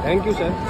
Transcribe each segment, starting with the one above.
Thank you sir.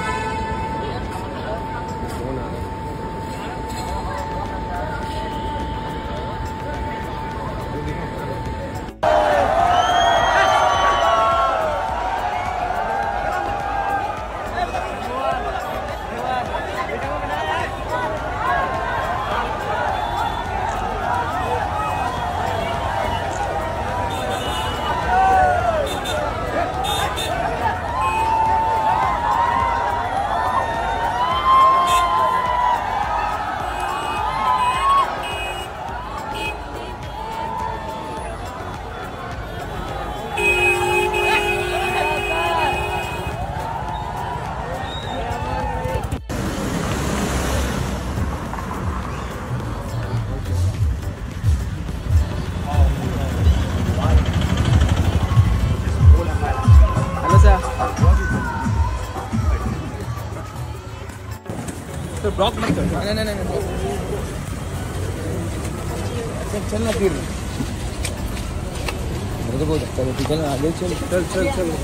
तो block मत कर। नहीं चल ना फिर मेरे को बहुत अच्छा है। चल आगे चल चल चल चल।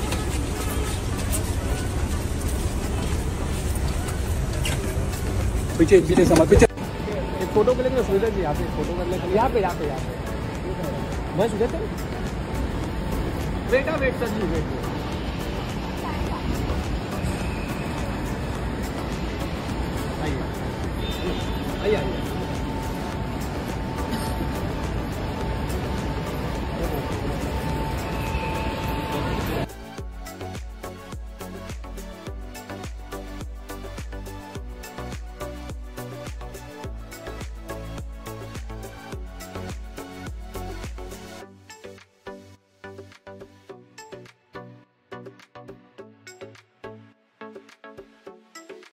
पीछे पीछे समझ पीछे एक फोटो के लिए सुविधा जी यहाँ पे फोटो करने के लिए यहाँ पे मैं सुविधा चल बेटा वेट कर ली वेट आइए आइए